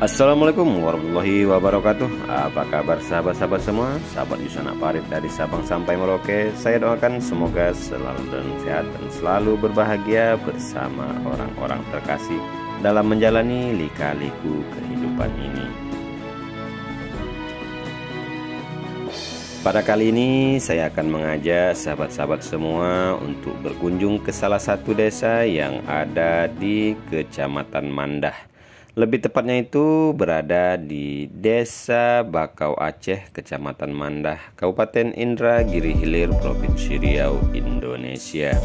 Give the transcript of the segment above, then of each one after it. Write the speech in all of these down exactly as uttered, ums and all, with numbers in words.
Assalamualaikum warahmatullahi wabarakatuh. Apa kabar sahabat-sahabat semua? Sahabat Yusana Parit dari Sabang sampai Merauke. Saya doakan semoga selalu dalam sehat dan selalu berbahagia bersama orang-orang terkasih dalam menjalani lika-liku kehidupan ini. Pada kali ini saya akan mengajak sahabat-sahabat semua untuk berkunjung ke salah satu desa yang ada di Kecamatan Mandah. Lebih tepatnya itu berada di Desa Bakau Aceh, Kecamatan Mandah, Kabupaten Indragiri Hilir, Provinsi Riau, Indonesia.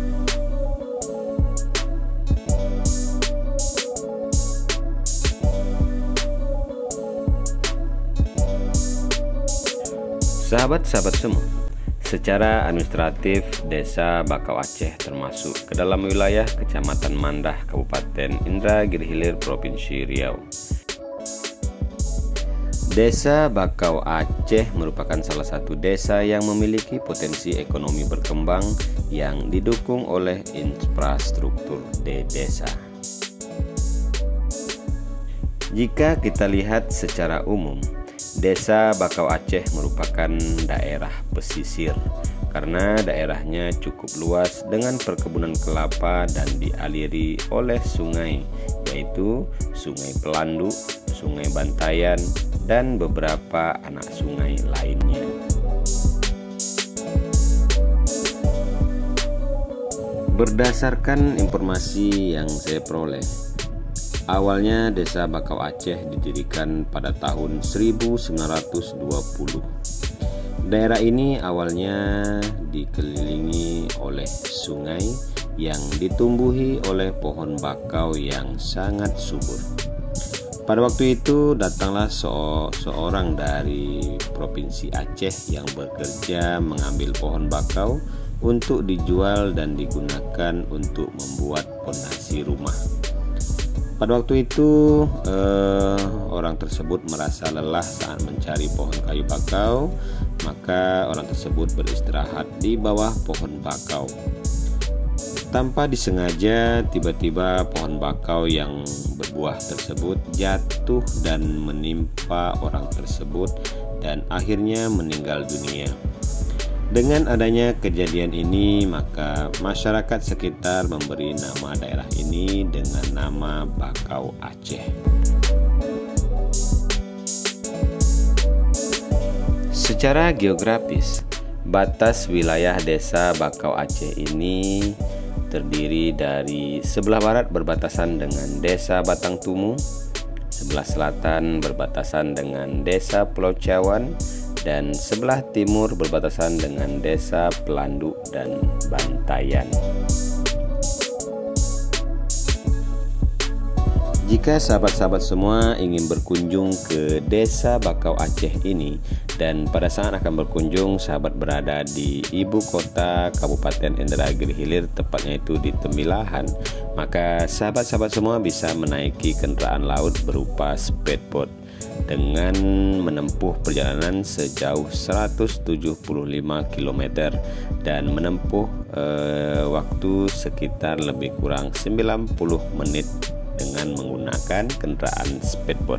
Sahabat-sahabat semua, secara administratif Desa Bakau Aceh termasuk ke dalam wilayah Kecamatan Mandah, Kabupaten Indragiri Hilir, Provinsi Riau. Desa Bakau Aceh merupakan salah satu desa yang memiliki potensi ekonomi berkembang yang didukung oleh infrastruktur di desa. Jika kita lihat secara umum, Desa Bakau Aceh merupakan daerah pesisir karena daerahnya cukup luas dengan perkebunan kelapa dan dialiri oleh sungai, yaitu Sungai Pelandu, Sungai Bantayan, dan beberapa anak sungai lainnya. Berdasarkan informasi yang saya peroleh, awalnya Desa Bakau Aceh didirikan pada tahun seribu sembilan ratus dua puluh. Daerah ini awalnya dikelilingi oleh sungai yang ditumbuhi oleh pohon bakau yang sangat subur. Pada waktu itu datanglah se seorang dari Provinsi Aceh yang bekerja mengambil pohon bakau untuk dijual dan digunakan untuk membuat pondasi rumah. Pada waktu itu eh, orang tersebut merasa lelah saat mencari pohon kayu bakau, maka orang tersebut beristirahat di bawah pohon bakau. Tanpa disengaja, tiba-tiba pohon bakau yang berbuah tersebut jatuh dan menimpa orang tersebut dan akhirnya meninggal dunia. Dengan adanya kejadian ini, maka masyarakat sekitar memberi nama daerah ini dengan nama Bakau Aceh. Secara geografis, batas wilayah Desa Bakau Aceh ini terdiri dari sebelah barat berbatasan dengan Desa Batang Tumu, sebelah selatan berbatasan dengan Desa Pulau Cawan, dan sebelah timur berbatasan dengan Desa Pelandu dan Bantayan. Jika sahabat-sahabat semua ingin berkunjung ke Desa Bakau Aceh ini, dan pada saat akan berkunjung sahabat berada di ibu kota Kabupaten Indragiri Hilir, tepatnya itu di Tembilahan, maka sahabat-sahabat semua bisa menaiki kendaraan laut berupa speedboat dengan menempuh perjalanan sejauh seratus tujuh puluh lima kilometer dan menempuh eh, waktu sekitar lebih kurang sembilan puluh menit dengan menggunakan kendaraan speedboat.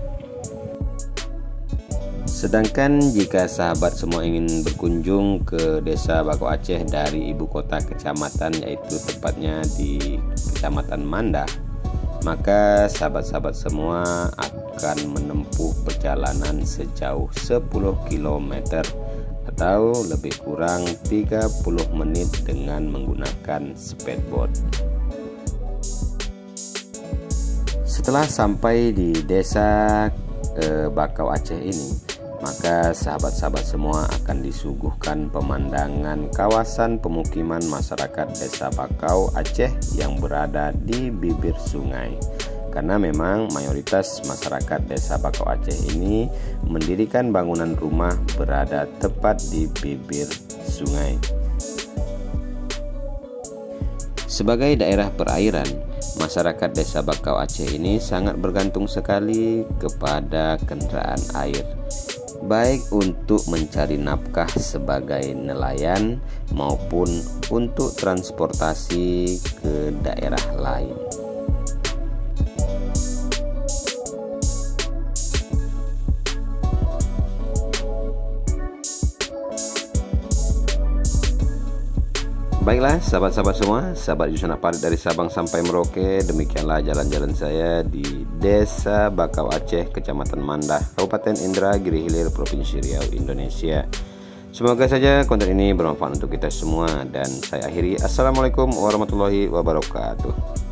Sedangkan jika sahabat semua ingin berkunjung ke Desa Bakau Aceh dari ibu kota kecamatan, yaitu tepatnya di Kecamatan Mandah, maka sahabat-sahabat semua akan menempuh perjalanan sejauh sepuluh kilometer atau lebih kurang tiga puluh menit dengan menggunakan speedboat. Setelah sampai di Desa eh, Bakau Aceh ini, maka sahabat-sahabat semua akan disuguhkan pemandangan kawasan pemukiman masyarakat Desa Bakau Aceh yang berada di bibir sungai. Karena memang mayoritas masyarakat Desa Bakau Aceh ini mendirikan bangunan rumah berada tepat di bibir sungai. Sebagai daerah perairan, masyarakat Desa Bakau Aceh ini sangat bergantung sekali kepada kendaraan air, baik untuk mencari nafkah sebagai nelayan maupun untuk transportasi ke daerah lain. Baiklah sahabat-sahabat semua, sahabat Yusonak Parit dari Sabang sampai Merauke, demikianlah jalan-jalan saya di Desa Bakau Aceh, Kecamatan Mandah, Kabupaten Indragiri Hilir, Provinsi Riau, Indonesia. Semoga saja konten ini bermanfaat untuk kita semua, dan saya akhiri. Assalamualaikum warahmatullahi wabarakatuh.